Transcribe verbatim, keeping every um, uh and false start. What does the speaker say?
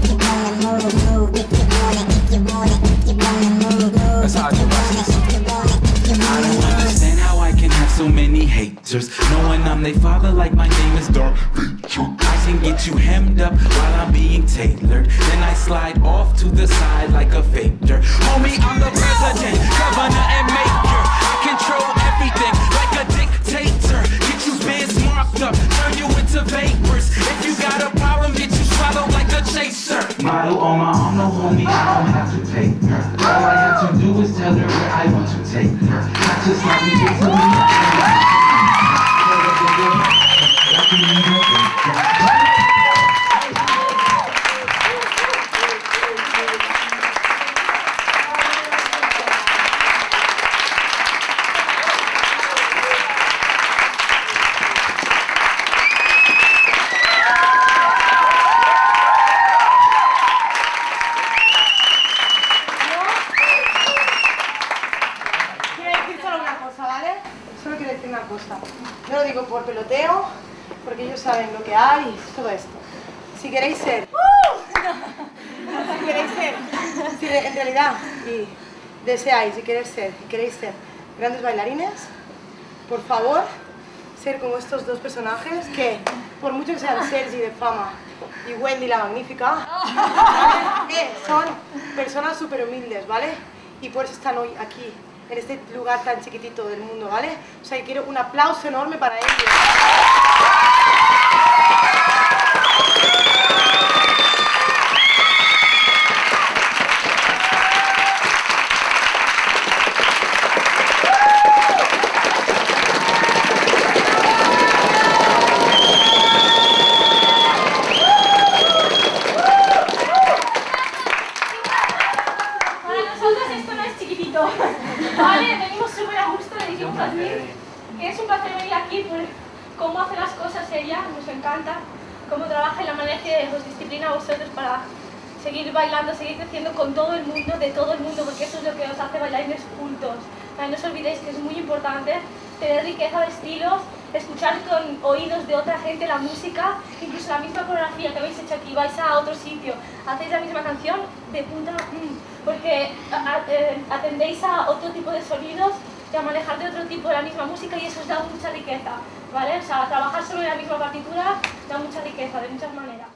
you wanna move, move. If you want it, if you want it, if you wanna move, move. That's how I do my shit. If you want it, if you I wanna don't move. understand how I can have so many haters, knowing I'm their father like my name is Darth Vader. I can get you hemmed up while I'm being tailored, then I slide off to the side like a fader. Homie, I'm the president, governor, and maker. I control everything like a dictator. Get you biz marked up, turn you into vapors. If you got a problem, get you swallowed like a chaser. Model on my arm, no homie, I don't have to pay her. All I have to do is tell her where I want to take her. Not just like we get to me. Solo quiero decir una cosa, no lo digo por peloteo, porque ellos saben lo que hay y todo esto. Si queréis ser, si queréis ser, si en realidad y deseáis y queréis ser, y queréis ser grandes bailarines, por favor, ser como estos dos personajes que, por mucho que sean Sergi de Fama y Wendy la Magnífica, ¿vale? Que son personas súper humildes, ¿vale? Y por eso están hoy aquí, en este lugar tan chiquitito del mundo, ¿vale? O sea, quiero un aplauso enorme para ellos. Vale, venimos súper a gusto, le dijimos a Smith que es un placer venir aquí por cómo hace las cosas ella, nos encanta, cómo trabaja y la manera que os disciplina a vosotros para seguir bailando, seguir creciendo con todo el mundo, de todo el mundo, porque eso es lo que os hace bailarines cultos. No os olvidéis que es muy importante tener riqueza de estilos, escuchar con oídos de otra gente la música, incluso la misma coreografía que habéis hecho aquí, vais a otro sitio, hacéis la misma canción de punta, mm, porque a, eh, atendéis a otro tipo de sonidos y a manejar de otro tipo de la misma música y eso os da mucha riqueza, ¿vale? O sea, trabajar solo en la misma partitura da mucha riqueza, de muchas maneras.